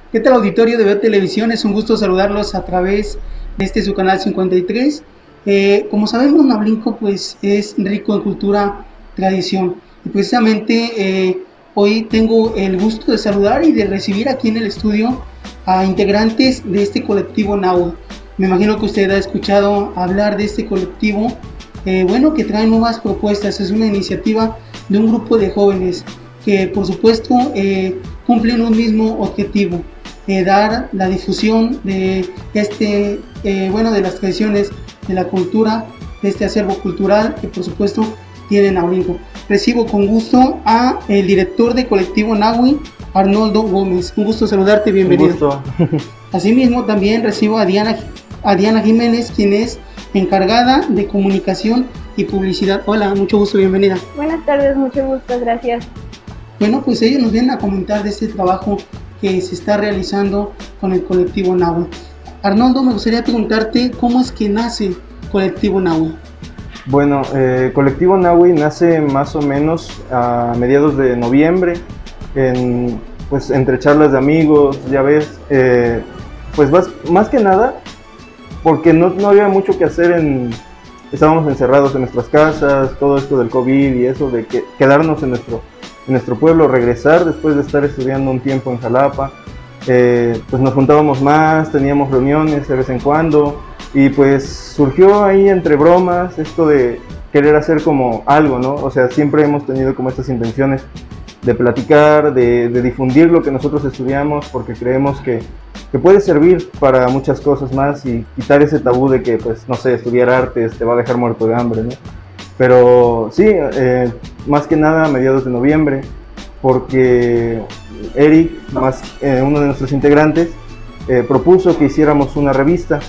¿Qué tal, auditorio de Veo Televisión? Es un gusto saludarlos a través de su canal 53. Como sabemos, Nablinco pues es rico en cultura, tradición. Y precisamente hoy tengo el gusto de saludar y de recibir aquí en el estudio a integrantes de este colectivo Nahui. Me imagino que usted ha escuchado hablar de este colectivo, que trae nuevas propuestas. Es una iniciativa de un grupo de jóvenes que, por supuesto, cumplen un mismo objetivo: dar la difusión de de las tradiciones, de la cultura, de este acervo cultural que, por supuesto, tiene Nablinco. Recibo con gusto a el director de colectivo Nahui, Arnoldo Gómez. Un gusto saludarte, bienvenido. Un gusto. Asimismo, también recibo a Diana Jiménez, quien es encargada de comunicación y publicidad. Hola, mucho gusto, bienvenida. Buenas tardes, mucho gusto, gracias. Bueno, pues ellos nos vienen a comentar de este trabajo que se está realizando con el colectivo Nahui. Arnoldo, me gustaría preguntarte cómo es que nace colectivo Nahui. Bueno, colectivo Nahui nace más o menos a mediados de noviembre, entre charlas de amigos, ya ves, pues más que nada porque no había mucho que hacer, estábamos encerrados en nuestras casas, todo esto del COVID y eso de quedarnos en nuestro pueblo, regresar después de estar estudiando un tiempo en Jalapa. Pues nos juntábamos más, teníamos reuniones de vez en cuando y pues surgió ahí entre bromas esto de querer hacer como algo, ¿no? O sea, siempre hemos tenido como estas intenciones de platicar, de difundir lo que nosotros estudiamos, porque creemos que puede servir para muchas cosas más y quitar ese tabú de que, pues, no sé, estudiar artes te va a dejar muerto de hambre, ¿no? Pero sí, más que nada a mediados de noviembre, porque Eric, uno de nuestros integrantes, propuso que hiciéramos una revista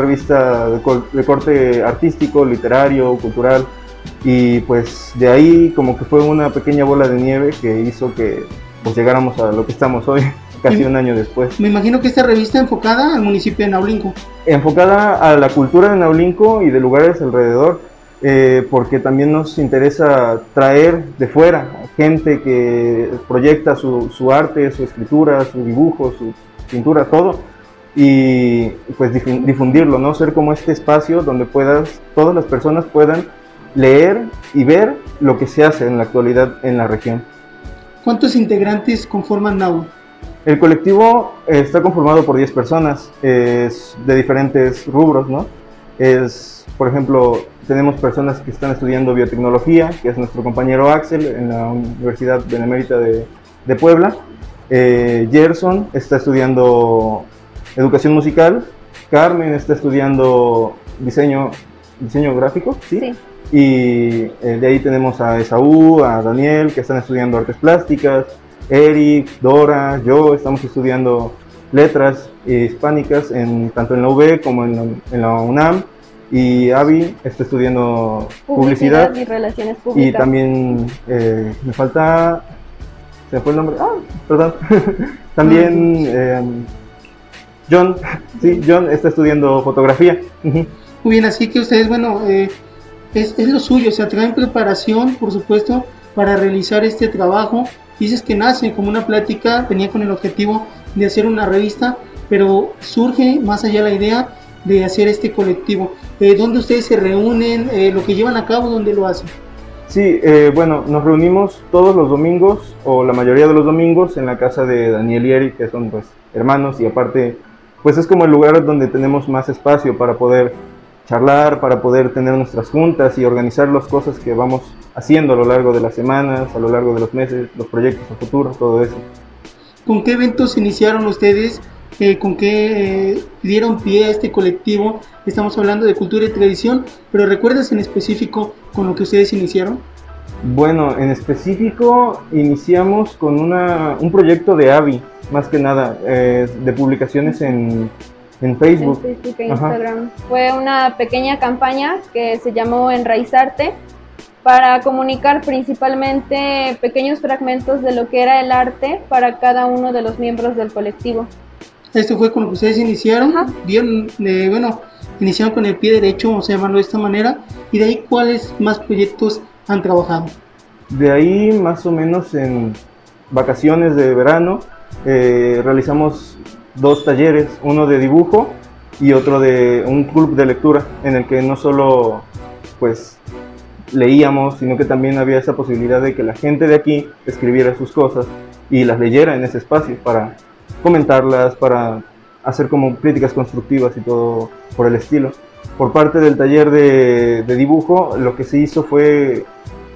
de corte artístico, literario, cultural, y pues de ahí como que fue una pequeña bola de nieve que hizo que pues llegáramos a lo que estamos hoy, casi un año después. Me imagino que esta revista enfocada al municipio de Nablinco. Enfocada a la cultura de Nablinco y de lugares alrededor, porque también nos interesa traer de fuera gente que proyecta su arte, su escritura, su dibujo, su pintura, todo, y pues difundirlo, ¿no? Ser como este espacio donde todas las personas puedan leer y ver lo que se hace en la actualidad en la región. ¿Cuántos integrantes conforman Nahui? El colectivo está conformado por 10 personas, es de diferentes rubros, ¿no? Por ejemplo, tenemos personas que están estudiando biotecnología, que es nuestro compañero Axel en la Universidad Benemérita de Puebla. Gerson está estudiando educación musical. Carmen está estudiando diseño gráfico, ¿sí? Sí. Y de ahí tenemos a Esaú, a Daniel, que están estudiando artes plásticas. Eric, Dora, yo estamos estudiando letras hispánicas tanto en la UB como en la UNAM. Y Abby está estudiando publicidad y relaciones públicas. Y también me falta, se me fue el nombre, perdón. También John, sí, John está estudiando fotografía. Muy bien, así que ustedes, es lo suyo, o sea, traen preparación, por supuesto, para realizar este trabajo. Dices que nace como una plática, venía con el objetivo de hacer una revista, pero surge más allá la idea de hacer este colectivo. ¿Dónde ustedes se reúnen? ¿Lo que llevan a cabo, dónde lo hacen? Sí, nos reunimos todos los domingos, o la mayoría de los domingos, en la casa de Daniel y Eric, que son pues hermanos, y aparte pues es como el lugar donde tenemos más espacio para poder charlar, para poder tener nuestras juntas y organizar las cosas que vamos haciendo a lo largo de las semanas, a lo largo de los meses, los proyectos a futuro, todo eso. ¿Con qué eventos iniciaron ustedes? ¿Con qué dieron pie a este colectivo? Estamos hablando de cultura y tradición, pero ¿recuerdas en específico con lo que ustedes iniciaron? Bueno, en específico iniciamos con un proyecto de Abby, más que nada, de publicaciones en Facebook. En Facebook e Instagram. Fue una pequeña campaña que se llamó Enraizarte, para comunicar principalmente pequeños fragmentos de lo que era el arte para cada uno de los miembros del colectivo. Esto fue con lo que ustedes iniciaron. Bien, iniciaron con el pie derecho, vamos a llamarlo de esta manera, y de ahí, ¿cuáles más proyectos han trabajado? De ahí, más o menos en vacaciones de verano, realizamos 2 talleres, uno de dibujo y otro de un club de lectura, en el que no solo pues leíamos, sino que también había esa posibilidad de que la gente de aquí escribiera sus cosas y las leyera en ese espacio para comentarlas, para hacer como críticas constructivas y todo por el estilo. Por parte del taller de dibujo, lo que se hizo fue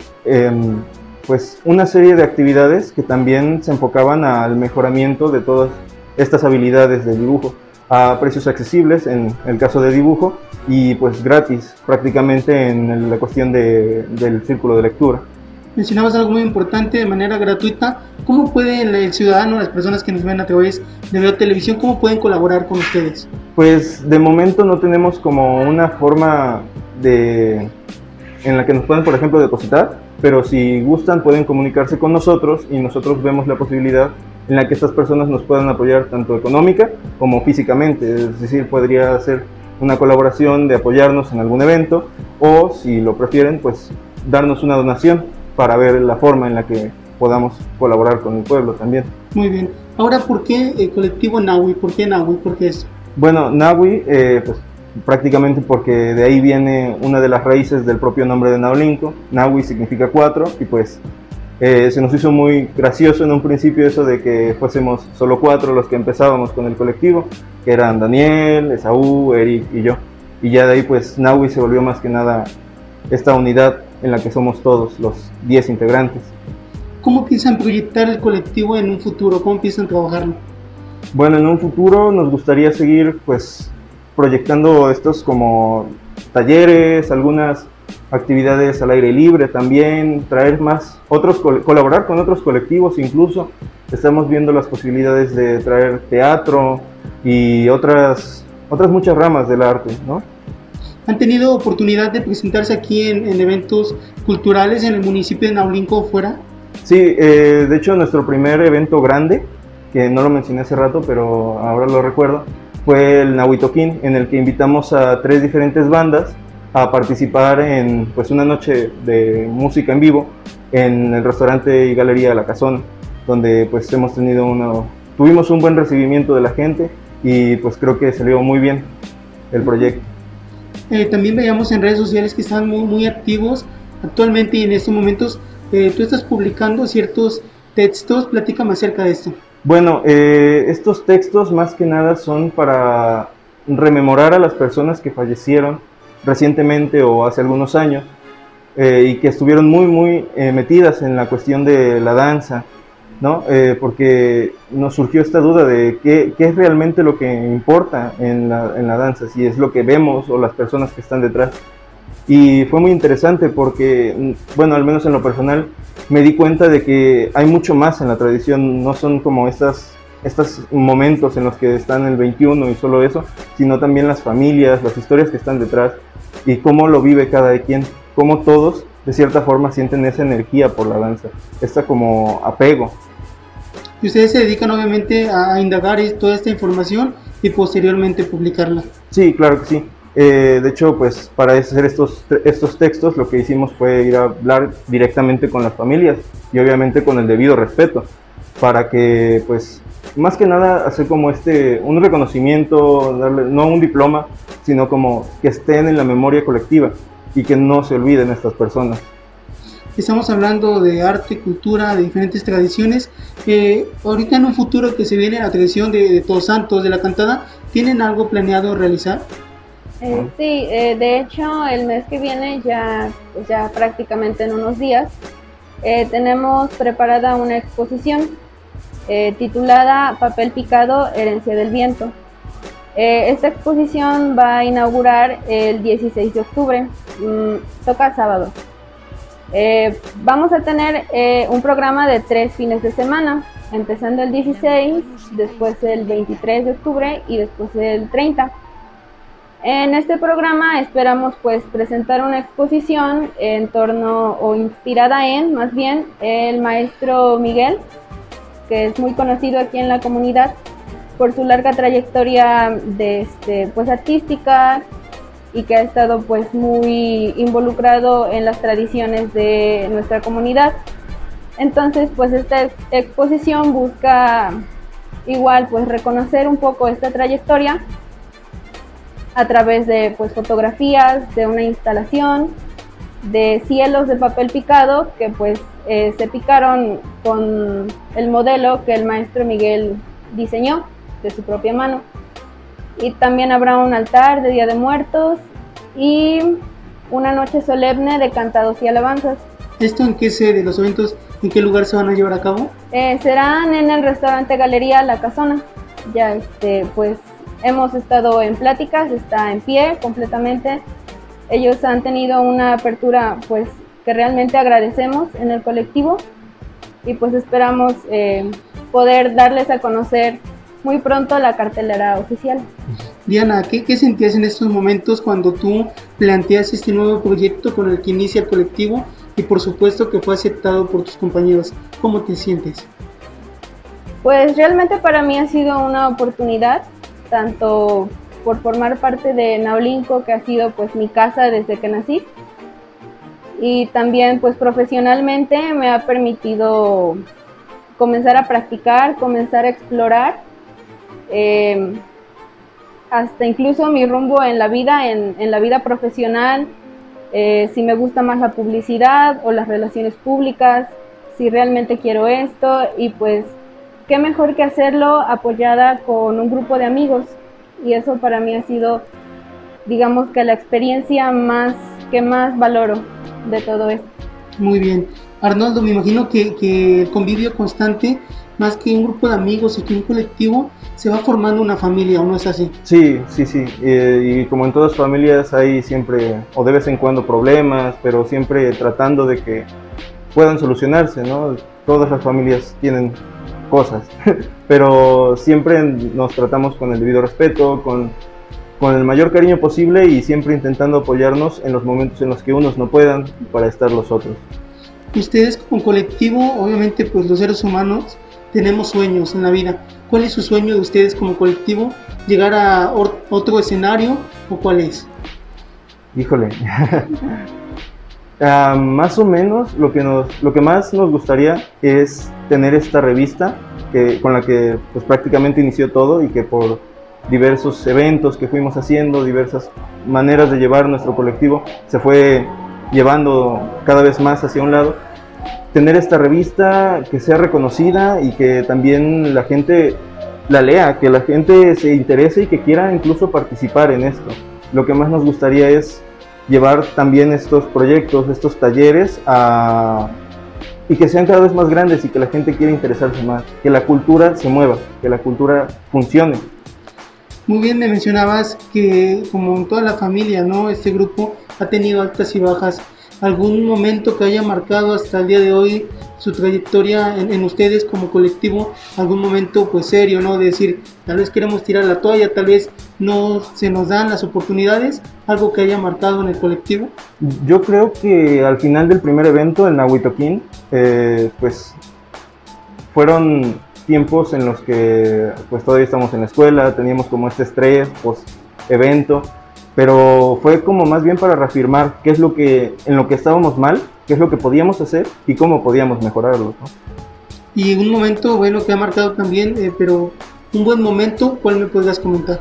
pues una serie de actividades que también se enfocaban al mejoramiento de todas estas habilidades de dibujo, a precios accesibles en el caso de dibujo y pues gratis prácticamente en la cuestión del círculo de lectura. Mencionabas algo muy importante, de manera gratuita. ¿Cómo puede el ciudadano, las personas que nos ven a través de Veo Televisión, cómo pueden colaborar con ustedes? Pues de momento no tenemos como una forma en la que nos puedan, por ejemplo, depositar, pero si gustan pueden comunicarse con nosotros y nosotros vemos la posibilidad en la que estas personas nos puedan apoyar tanto económica como físicamente, es decir, podría ser una colaboración de apoyarnos en algún evento o, si lo prefieren, pues darnos una donación para ver la forma en la que podamos colaborar con el pueblo también. Muy bien. Ahora, ¿por qué el colectivo Nahui? ¿Por qué Nahui? ¿Por qué eso? Bueno, Nahui, pues prácticamente porque de ahí viene una de las raíces del propio nombre de Naolinco. Nahui significa 4 y pues se nos hizo muy gracioso en un principio eso de que fuésemos solo 4 los que empezábamos con el colectivo, que eran Daniel, Esaú, Eric y yo. Y ya de ahí pues Nahui se volvió más que nada esta unidad en la que somos todos los 10 integrantes. ¿Cómo piensan proyectar el colectivo en un futuro? ¿Cómo piensan trabajarlo? Bueno, en un futuro nos gustaría seguir pues proyectando estos como talleres, algunas actividades al aire libre también, traer más otros, colaborar con otros colectivos incluso. Estamos viendo las posibilidades de traer teatro y otras muchas ramas del arte, ¿no? ¿Han tenido oportunidad de presentarse aquí en eventos culturales en el municipio de Naolinco o fuera? Sí, de hecho nuestro primer evento grande, que no lo mencioné hace rato, pero ahora lo recuerdo, fue el Nahuitoquín, en el que invitamos a 3 diferentes bandas a participar en pues una noche de música en vivo en el restaurante y galería La Casona, donde pues tuvimos un buen recibimiento de la gente y pues creo que salió muy bien el proyecto. También veíamos en redes sociales que están muy activos actualmente y en estos momentos tú estás publicando ciertos textos. Platícame acerca de esto. Bueno, estos textos más que nada son para rememorar a las personas que fallecieron recientemente o hace algunos años y que estuvieron muy metidas en la cuestión de la danza, ¿no? Porque nos surgió esta duda de qué es realmente lo que importa en la danza, si es lo que vemos o las personas que están detrás. Y fue muy interesante porque, bueno, al menos en lo personal, me di cuenta de que hay mucho más en la tradición, no son como estos momentos en los que están el 21 y solo eso, sino también las familias, las historias que están detrás y cómo lo vive cada quien, cómo todos de cierta forma sienten esa energía por la danza, esta como apego. Y ustedes se dedican obviamente a indagar toda esta información y posteriormente publicarla. Sí, claro que sí. De hecho, pues para hacer estos textos lo que hicimos fue ir a hablar directamente con las familias y obviamente con el debido respeto, para que pues más que nada hacer como un reconocimiento, darle no un diploma, sino como que estén en la memoria colectiva y que no se olviden estas personas. Estamos hablando de arte, cultura, de diferentes tradiciones. Ahorita en un futuro que se viene la tradición de Todos Santos, de la cantada, ¿tienen algo planeado realizar? Sí, de hecho el mes que viene, ya prácticamente en unos días, tenemos preparada una exposición titulada Papel Picado, Herencia del Viento. Esta exposición va a inaugurar el 16 de octubre, toca sábado. Vamos a tener un programa de 3 fines de semana, empezando el 16, después el 23 de octubre y después el 30. En este programa esperamos pues presentar una exposición en torno, o inspirada en, más bien, el maestro Miguel, que es muy conocido aquí en la comunidad por su larga trayectoria pues artística y que ha estado pues muy involucrado en las tradiciones de nuestra comunidad. Entonces pues esta exposición busca igual pues reconocer un poco esta trayectoria a través de pues fotografías, de una instalación, de cielos de papel picado que pues se picaron con el modelo que el maestro Miguel diseñó de su propia mano. Y también habrá un altar de Día de Muertos y una noche solemne de cantados y alabanzas. ¿Esto en qué sede, los eventos, en qué lugar se van a llevar a cabo? Serán en el restaurante Galería La Casona. Ya pues hemos estado en pláticas, está en pie completamente. Ellos han tenido una apertura pues que realmente agradecemos en el colectivo y pues esperamos poder darles a conocer muy pronto la cartelera oficial. Diana, ¿qué sentías en estos momentos cuando tú planteas este nuevo proyecto con el que inicia el colectivo y por supuesto que fue aceptado por tus compañeros? ¿Cómo te sientes? Pues realmente para mí ha sido una oportunidad, tanto por formar parte de Naolinco, que ha sido pues mi casa desde que nací, y también pues profesionalmente me ha permitido comenzar a practicar, comenzar a explorar hasta incluso mi rumbo en la vida, en la vida profesional, si me gusta más la publicidad o las relaciones públicas, si realmente quiero esto, y pues qué mejor que hacerlo apoyada con un grupo de amigos, y eso para mí ha sido, digamos que la experiencia que más valoro de todo esto. Muy bien. Arnoldo, me imagino que el convivio constante, más que un grupo de amigos y que un colectivo, se va formando una familia, ¿o no es así? Sí. Y como en todas familias hay siempre, o de vez en cuando, problemas, pero siempre tratando de que puedan solucionarse, ¿no? Todas las familias tienen cosas, pero siempre nos tratamos con el debido respeto, con el mayor cariño posible y siempre intentando apoyarnos en los momentos en los que unos no puedan para estar los otros. Ustedes como colectivo, obviamente pues los seres humanos tenemos sueños en la vida. ¿Cuál es su sueño de ustedes como colectivo? ¿Llegar a otro escenario o cuál es? Híjole, más o menos lo que más nos gustaría es tener esta revista con la que pues prácticamente inició todo y que por diversos eventos que fuimos haciendo, diversas maneras de llevar nuestro colectivo, se fue llevando cada vez más hacia un lado. Tener esta revista que sea reconocida y que también la gente la lea, que la gente se interese y que quiera incluso participar en esto. Lo que más nos gustaría es llevar también estos proyectos, estos talleres y que sean cada vez más grandes y que la gente quiera interesarse más, que la cultura se mueva, que la cultura funcione. Muy bien, me mencionabas que como en toda la familia, ¿no? Este grupo ha tenido altas y bajas. ¿Algún momento que haya marcado hasta el día de hoy su trayectoria en ustedes como colectivo? ¿Algún momento pues serio, ¿no? De decir, tal vez queremos tirar la toalla, tal vez no se nos dan las oportunidades, algo que haya marcado en el colectivo. Yo creo que al final del primer evento, el Nahuitoquín, pues fueron tiempos en los que pues todavía estamos en la escuela, teníamos como este estrés post evento, pero fue como más bien para reafirmar qué es en lo que estábamos mal, qué es lo que podíamos hacer y cómo podíamos mejorarlo, ¿no? Y un momento bueno que ha marcado también, pero un buen momento, ¿cuál me podrías comentar?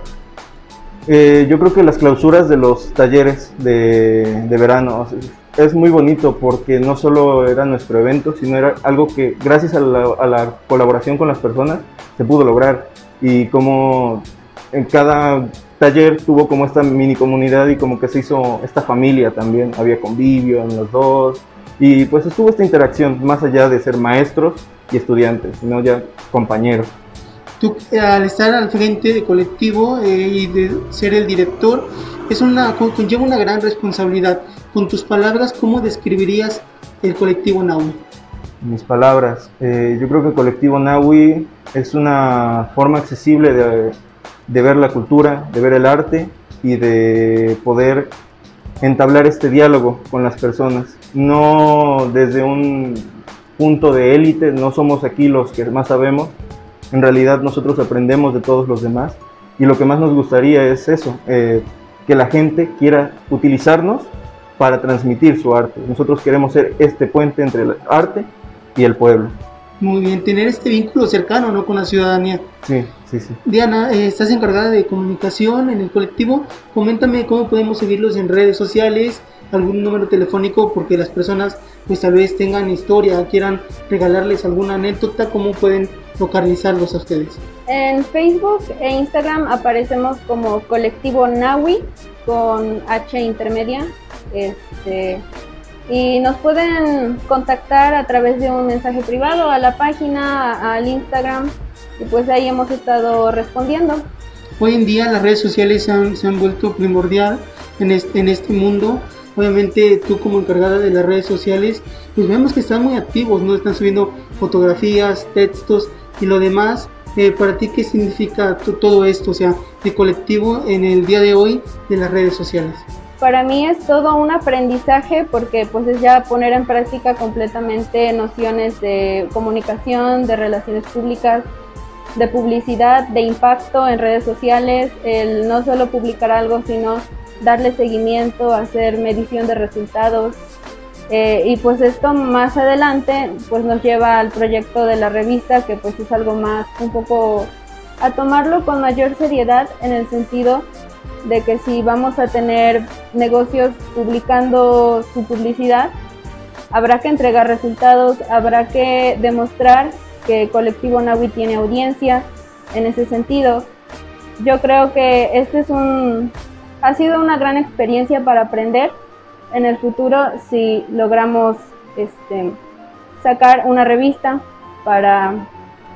Yo creo que las clausuras de los talleres de verano es muy bonito porque no solo era nuestro evento, sino era algo que gracias a la colaboración con las personas se pudo lograr, y como en cada taller tuvo como esta mini comunidad y como que se hizo esta familia también, había convivio en los dos y pues estuvo esta interacción más allá de ser maestros y estudiantes, sino ya compañeros. Tú al estar al frente de colectivo y de ser el director, conlleva una gran responsabilidad. Con tus palabras, ¿cómo describirías el colectivo Nahui? Mis palabras, yo creo que el colectivo Nahui es una forma accesible de ver la cultura, de ver el arte y de poder entablar este diálogo con las personas. No desde un punto de élite, no somos aquí los que más sabemos. En realidad nosotros aprendemos de todos los demás y lo que más nos gustaría es eso, que la gente quiera utilizarnos para transmitir su arte. Nosotros queremos ser este puente entre el arte y el pueblo. Muy bien, tener este vínculo cercano, ¿no?, con la ciudadanía. Sí, sí, sí. Diana, estás encargada de comunicación en el colectivo. Coméntame cómo podemos seguirlos en redes sociales, algún número telefónico, porque las personas pues tal vez tengan historia, quieran regalarles alguna anécdota, ¿cómo pueden localizarlos a ustedes? En Facebook e Instagram aparecemos como Colectivo Nawi con H intermedia. Y nos pueden contactar a través de un mensaje privado a la página, al Instagram, y pues ahí hemos estado respondiendo. Hoy en día las redes sociales se han vuelto primordial en este mundo. Obviamente tú como encargada de las redes sociales, pues vemos que están muy activos, ¿no? Están subiendo fotografías, textos y lo demás. Para ti, ¿qué significa todo esto, o sea, de colectivo en el día de hoy de las redes sociales? Para mí es todo un aprendizaje porque pues es ya poner en práctica completamente nociones de comunicación, de relaciones públicas, de publicidad, de impacto en redes sociales, el no solo publicar algo, sino darle seguimiento, hacer medición de resultados. Y pues esto más adelante pues nos lleva al proyecto de la revista, que pues es algo más, un poco a tomarlo con mayor seriedad, en el sentido de que si vamos a tener negocios publicando su publicidad, habrá que entregar resultados, habrá que demostrar que Colectivo Nawi tiene audiencia. En ese sentido, yo creo que ha sido una gran experiencia para aprender en el futuro si logramos sacar una revista para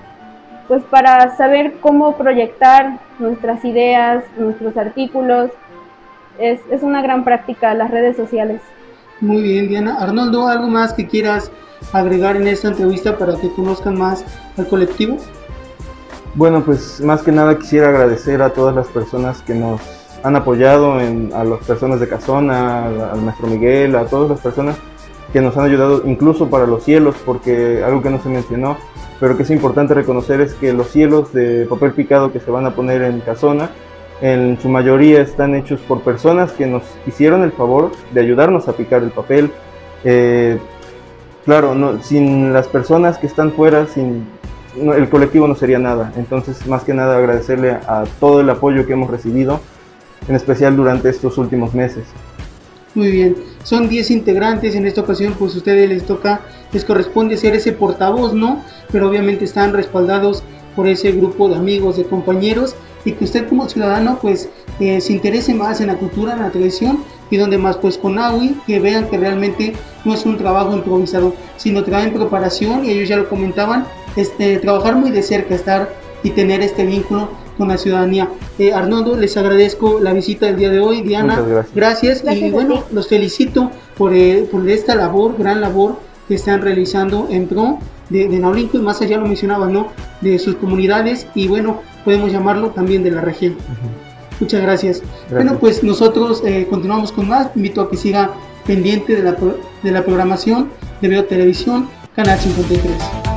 saber cómo proyectar nuestras ideas, nuestros artículos. Es una gran práctica las redes sociales. Muy bien, Diana. Arnoldo, ¿algo más que quieras agregar en esta entrevista para que conozcan más al colectivo? Bueno, pues más que nada quisiera agradecer a todas las personas que nos han apoyado, a las personas de Casona, al maestro Miguel, a todas las personas que nos han ayudado incluso para los cielos, porque algo que no se mencionó, pero que es importante reconocer, es que los cielos de papel picado que se van a poner en Casona, en su mayoría están hechos por personas que nos hicieron el favor de ayudarnos a picar el papel. Claro, sin las personas que están fuera, el colectivo no sería nada. Entonces, más que nada agradecerle a todo el apoyo que hemos recibido, en especial durante estos últimos meses. Muy bien, son 10 integrantes, en esta ocasión pues a ustedes les corresponde ser ese portavoz, ¿no? Pero obviamente están respaldados por ese grupo de amigos, de compañeros, y que usted como ciudadano pues se interese más en la cultura, en la tradición, y donde más pues con Nawi, que vean que realmente no es un trabajo improvisado, sino traen preparación, y ellos ya lo comentaban, trabajar muy de cerca, estar y tener este vínculo con la ciudadanía. Arnoldo, les agradezco la visita del día de hoy. Diana, gracias. Y bueno, los felicito por esta labor, gran labor que están realizando en pro de Naulinco, y más allá lo mencionaba, ¿no?, de sus comunidades, y bueno, podemos llamarlo también de la región. Muchas gracias. Bueno, pues nosotros continuamos con más. Invito a que siga pendiente de la programación de Veo Televisión, Canal 53.